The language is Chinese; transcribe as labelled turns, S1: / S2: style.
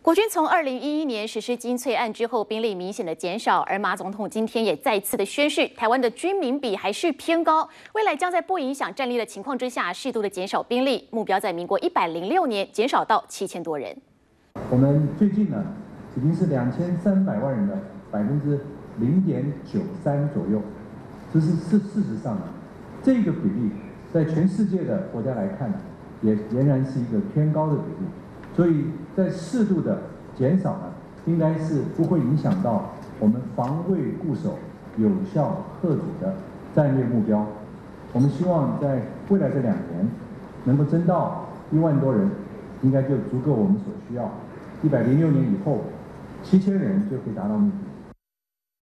S1: 国军从2011年实施精粹案之后，兵力明显的减少，而马总统今天也再次的宣示，台湾的军民比还是偏高，未来将在不影响战力的情况之下，适度的减少兵力，目标在民国106年减少到7000多人。
S2: 我们最近呢，已经是2300万人的0.93%左右，这是事实上呢，这个比例在全世界的国家来看，也仍然是一个偏高的比例。 所以在适度的减少呢，应该是不会影响到我们防卫固守、有效遏阻的战略目标。我们希望在未来这2年能够增到1万多人，应该就足够我们所需要。106年以后，7000人就可以达到目的。